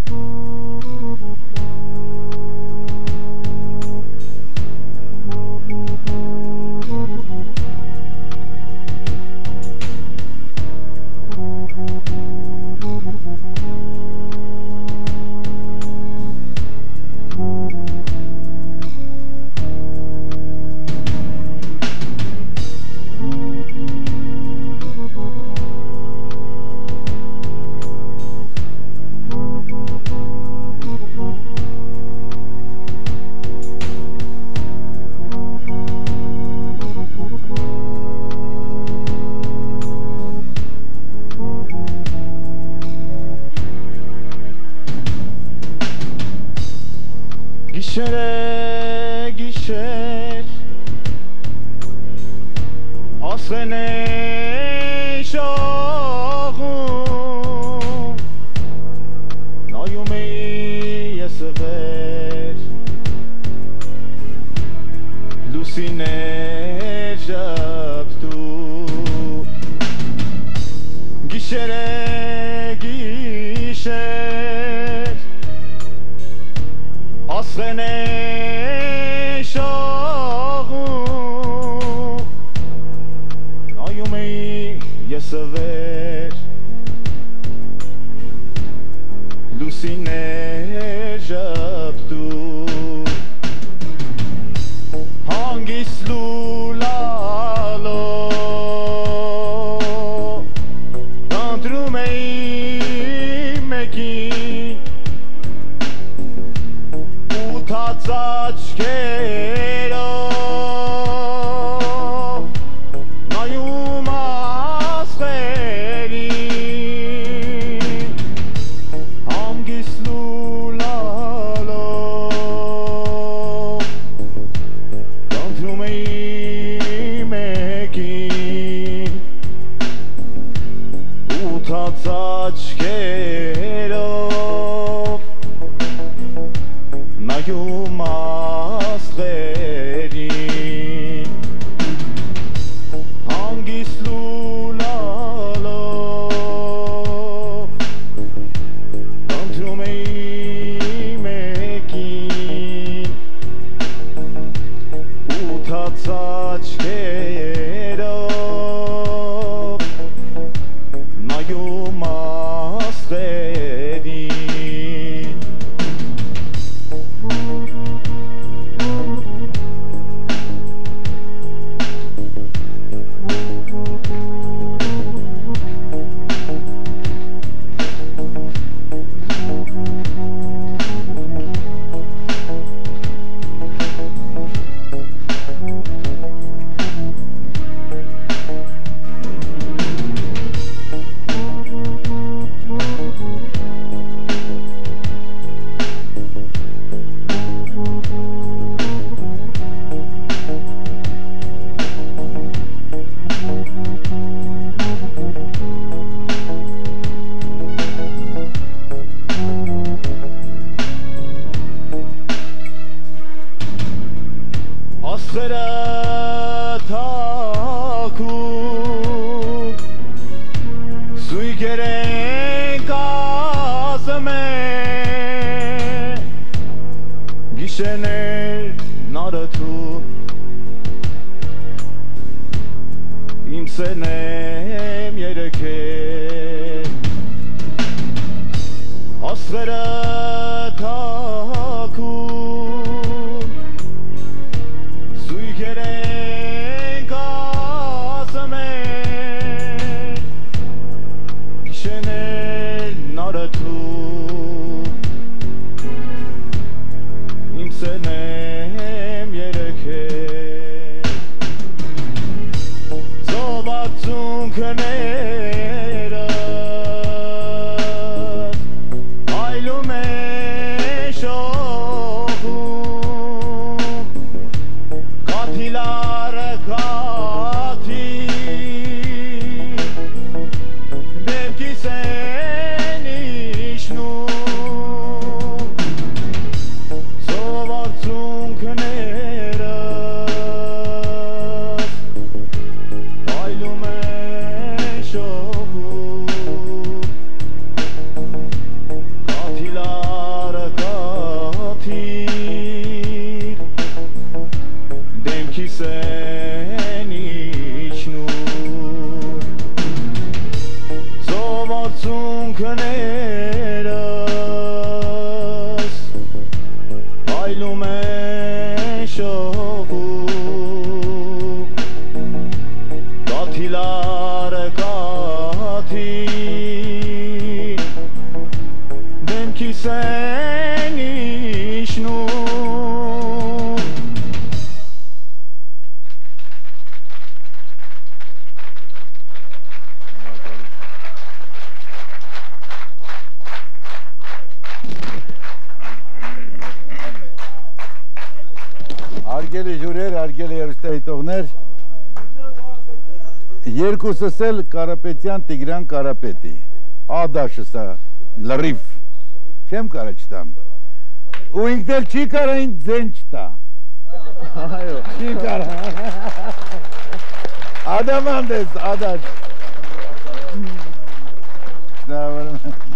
Gişere gişer Asrene şahım Nayume yesever Lusine jabtu Gişere gişer Asrene şahım Nayume yesever Lusine jabtu Hangis lulalo Dantrume meki Açkero Nayum asgeri Hangis lulalo Dantrume meki Açkero Nayum asgeri Hangis lulalo Dantrume mekin Açkero Nayum asgeri Asgeret akut Suy gerek azme Gişener naratu İmsenem yereke Asgeret akut Suy gerek azme Gişener naratu İmsenem yereke Zobatzun kenerat Aylume şohum Katilar katil Devki sen işnum Zobatzun kenerat Aylume şohum Հարգելի հյուրեր, հարգելի երեստայտողներ, երկուսս էլ Կարապետյան Տիգրան Կարապետի, Ադաշսա, լրիվ, չեմ կարա չտամ, ու ինքն էլ չի կարա ինձ ձեն չտա, չի կարա, adamand ես, Ադաշս,